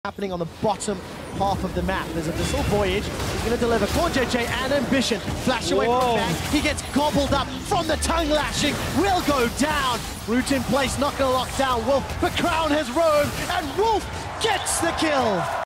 happening on the bottom half of the map. There's a Missile Voyage. He's going to deliver CoreJJ and Ambition. Flash away from back. He gets gobbled up from the tongue lashing. Will go down. Root in place, not going to lock down Wolf. But Crown has roamed, and Wolf gets the kill.